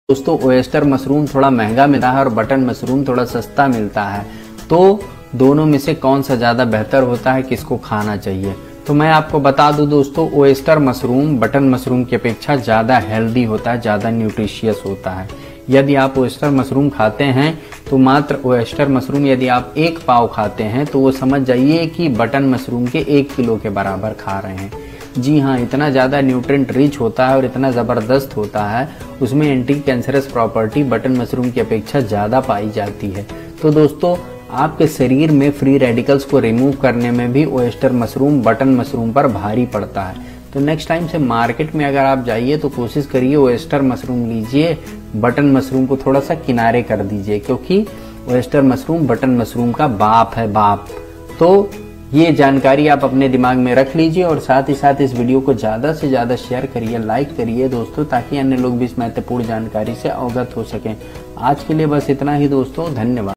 दोस्तों oyster mushroom थोड़ा महंगा मिलता है और बटन मशरूम थोड़ा सस्ता मिलता है, तो दोनों में से कौन सा ज़्यादा बेहतर होता है, किसको खाना चाहिए? तो मैं आपको बता दूं दोस्तों, ओएस्टर मशरूम बटन मशरूम की अपेक्षा ज़्यादा हेल्दी होता है, ज़्यादा न्यूट्रिशियस होता है। यदि आप ओएस्टर मशरूम खाते हैं तो मात्र ओएस्टर मशरूम यदि आप 1 पाव खाते हैं तो वो समझ जाइए कि बटन मशरूम के 1 किलो के बराबर खा रहे हैं। जी हाँ, इतना ज़्यादा न्यूट्रिएंट रिच होता है और इतना ज़बरदस्त होता है, उसमें anti cancerous property button mushroom की अपेक्षा ज़्यादा पाई जाती है। तो दोस्तों, आपके शरीर में फ्री रेडिकल्स को रिमूव करने में भी ओएस्टर मशरूम बटन मशरूम पर भारी पड़ता है। तो नेक्स्ट टाइम से मार्केट में अगर आप जाइए तो कोशिश करिए ओएस्टर मशरूम लीजिए, बटन मशरूम को थोड़ा सा किनारे कर दीजिए, क्योंकि ओएस्टर मशरूम बटन मशरूम का बाप है, बाप। तो ये जानकारी आप अपने दिमाग में रख लीजिए और साथ ही साथ इस वीडियो को ज़्यादा से ज़्यादा शेयर करिए, लाइक करिए दोस्तों, ताकि अन्य लोग भी इस महत्वपूर्ण जानकारी से अवगत हो सकें। आज के लिए बस इतना ही दोस्तों, धन्यवाद।